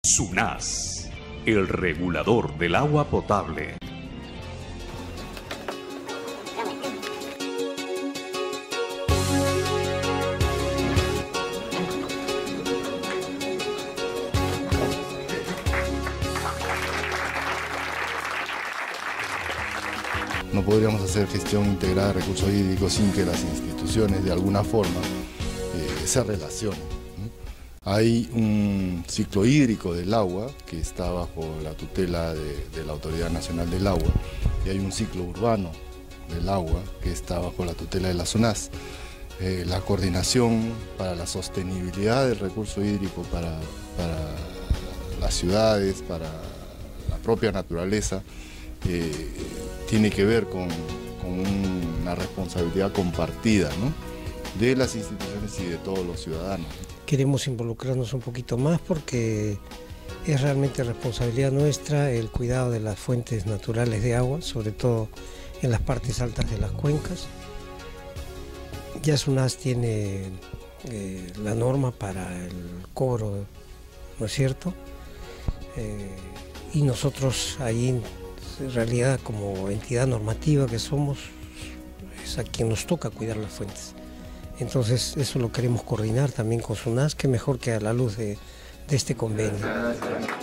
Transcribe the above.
SUNAS, el regulador del agua potable. No podríamos hacer gestión integrada de recursos hídricos sin que las instituciones de alguna forma se relacionen. Hay un ciclo hídrico del agua que está bajo la tutela de la Autoridad Nacional del Agua, y hay un ciclo urbano del agua que está bajo la tutela de la SUNAS. La coordinación para la sostenibilidad del recurso hídrico para las ciudades, para la propia naturaleza, tiene que ver con una responsabilidad compartida, ¿no?, de las instituciones y de todos los ciudadanos. Queremos involucrarnos un poquito más porque es realmente responsabilidad nuestra el cuidado de las fuentes naturales de agua, sobre todo en las partes altas de las cuencas. Ya SUNAS tiene la norma para el cobro, ¿no es cierto? Y nosotros ahí, en realidad, como entidad normativa que somos, es a quien nos toca cuidar las fuentes. Entonces eso lo queremos coordinar también con SUNAS, que mejor que a la luz de este convenio.